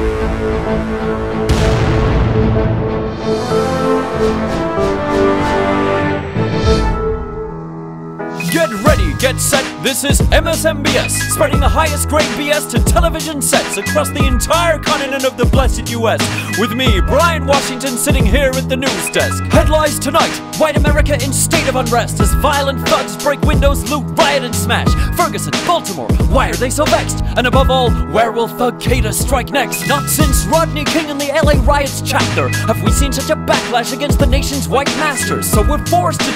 Get ready, get set, this is MSMBS, spreading the highest grade BS to television sets across the entire continent of the blessed US. With me, Brian Washington, sitting here at the news desk. Headlines tonight: white America in state of unrest as violent thugs break windows, loot, riot and smash. Ferguson, Baltimore, why are they so vexed? And above all, where will Thug Kata strike next? Not since Rodney King and the LA riots chapter have we seen such a backlash against the nation's white masters. So we're forced to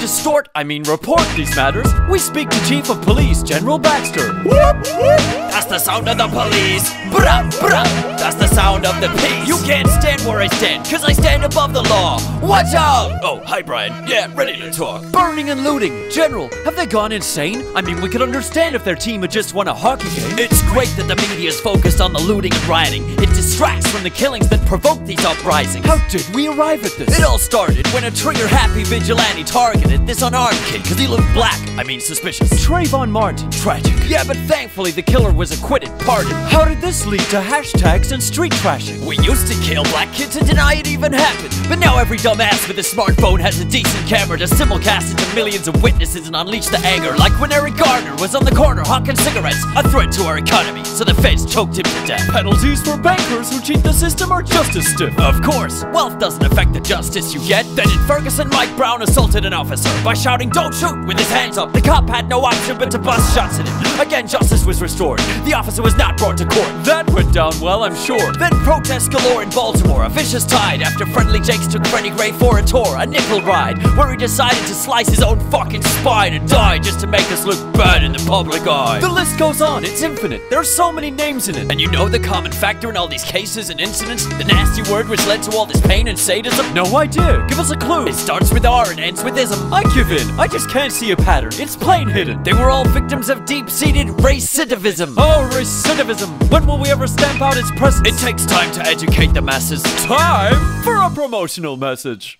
report these matters. We speak to Chief of Police, General Baxter. Whoop, whoop. That's the sound of the police. Brah, brah. That's the sound of the peace. You can't stand where I stand, cause I stand above the law. Watch out! Oh, hi Brian. Yeah, ready to talk. Burning and looting. General, have they gone insane? I mean, we could understand if their team had just won a hockey game. It's great that the media is focused on the looting and rioting. It distracts from the killings that provoke these uprisings. How did we arrive at this? It all started when a trigger-happy vigilante targeted this unarmed kid cause he looked black. I mean, suspicious. Trayvon Martin. Tragic. Yeah, but thankfully the killer was acquitted, pardoned. How did this lead to hashtags and street trashing? We used to kill black kids and deny it even happened. But now every dumbass with a smartphone has a decent camera to simulcast it to millions of witnesses and unleash the anger. Like when Eric Garner was on the corner hawking cigarettes, a threat to our economy, so the feds choked him to death. Penalties for bankers who cheat the system are just as stiff. Of course, wealth doesn't affect the justice you get. Then in Ferguson, Mike Brown assaulted an officer by shouting, "Don't shoot," with his hands up. The cop had no option but to bust shots at him. Again, justice was restored. The officer was not brought to court. That went down well, I'm sure. Then protests galore in Baltimore. A vicious tide after Friendly Jakes took Freddie Gray for a tour, a nickel ride, where he decided to slice his own fucking spine and die just to make us look bad in the public eye. The list goes on, it's infinite. There are so many names in it. And you know the common factor in all these cases and incidents? The nasty word which led to all this pain and sadism? No idea. Give us a clue. It starts with R and ends with ism. I give in. I just can't see a pattern. It's plain hidden. They were all victims of deep-seated recidivism. Oh, recidivism. When will we ever stamp out its presence? It takes time to educate the masses. Time for a promotional message.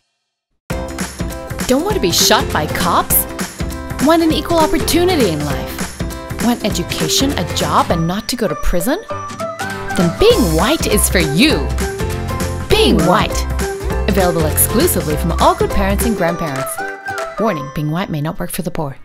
Don't want to be shot by cops? Want an equal opportunity in life? Want education, a job, and not to go to prison? Then Being White is for you. Being White. Available exclusively from all good parents and grandparents. Warning, being white may not work for the poor.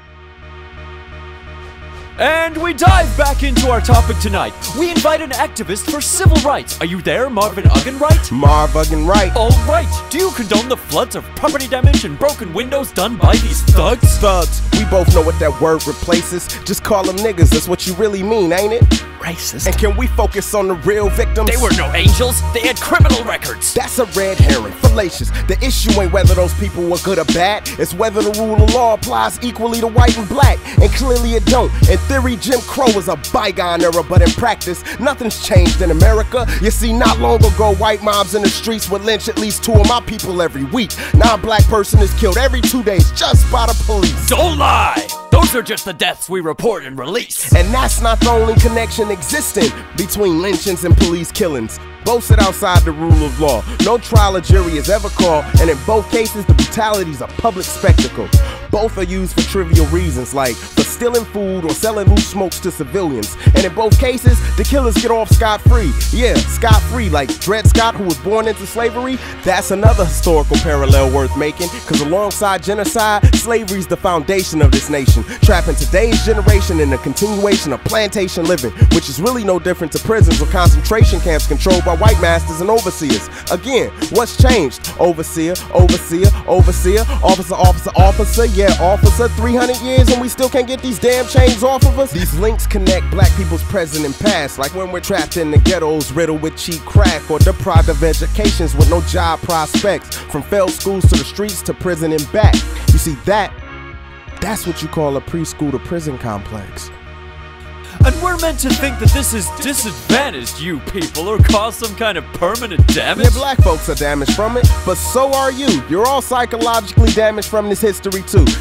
And we dive back into our topic tonight. We invite an activist for civil rights. Are you there, Marvin Uggenrite? Marv Uggenrite. All right. Do you condone the floods of property damage and broken windows done by these thugs? Thugs. We both know what that word replaces. Just call them niggas. That's what you really mean, ain't it? Racist. And can we focus on the real victims? They were no angels. They had criminal records. That's a red herring. Fallacious. The issue ain't whether those people were good or bad. It's whether the rule of law applies equally to white and black. And clearly it don't. In theory, Jim Crow is a bygone era, but in practice, nothing's changed in America. You see, not long ago, white mobs in the streets would lynch at least 2 of my people every week. Now a black person is killed every 2 days just by the police. Don't lie! Those are just the deaths we report and release. And that's not the only connection existing between lynchings and police killings. Both sit outside the rule of law. No trial or jury is ever called, and in both cases, the brutality is a public spectacle. Both are used for trivial reasons, like for stealing food or selling loose smokes to civilians. And in both cases, the killers get off scot-free. Yeah, scot-free, like Dred Scott, who was born into slavery. That's another historical parallel worth making, because alongside genocide, slavery is the foundation of this nation, trapping today's generation in the continuation of plantation living, which is really no different to prisons or concentration camps controlled by white masters and overseers. Again, what's changed? Overseer, overseer, overseer, officer, officer, officer, yeah, officer, 300 years and we still can't get these damn chains off of us? These links connect black people's present and past, like when we're trapped in the ghettos riddled with cheap crack, or deprived of educations with no job prospects, from failed schools to the streets to prison and back. You see, that's what you call a preschool to prison complex. And we're meant to think that this has disadvantaged you people or caused some kind of permanent damage? Yeah, black folks are damaged from it, but so are you. You're all psychologically damaged from this history too.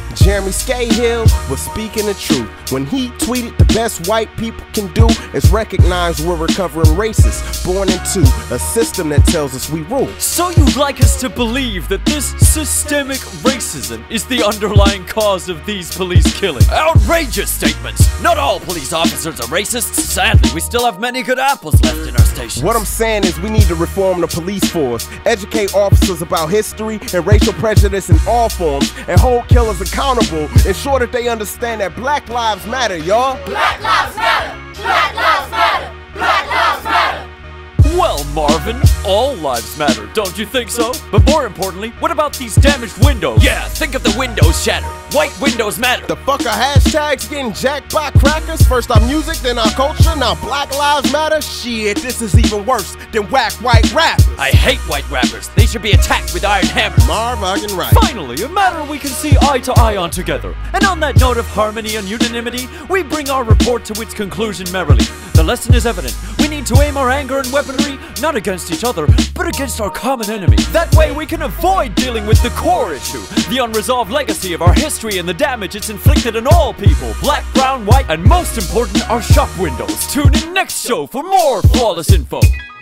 Jeremy Scahill was speaking the truth when he tweeted the best white people can do is recognize we're recovering racists, born into a system that tells us we rule. So you'd like us to believe that this systemic racism is the underlying cause of these police killings? Outrageous statements! Not all police officers are racists. Sadly, we still have many good apples left in our stations. What I'm saying is we need to reform the police force, educate officers about history and racial prejudice in all forms, and hold killers accountable, ensure that they understand that Black Lives Matter, y'all. Black Lives Matter! Black Lives Matter! Black Lives Matter! Well, Marvin, all lives matter, don't you think so? But more importantly, what about these damaged windows? Yeah, think of the windows shattered. White windows matter. The fuck are hashtags getting jacked by crackers? First our music, then our culture, now Black Lives Matter? Shit, this is even worse than whack white rappers. I hate white rappers. They should be attacked with iron hammers. Marvin Uggenrite. Finally, a matter we can see eye to eye on together. And on that note of harmony and unanimity, we bring our report to its conclusion merrily. The lesson is evident. We need to aim our anger and weaponry not against each other, but against our common enemy. That way we can avoid dealing with the core issue, the unresolved legacy of our history and the damage it's inflicted on all people, black, brown, white, and most important, our shop windows. Tune in next show for more flawless info.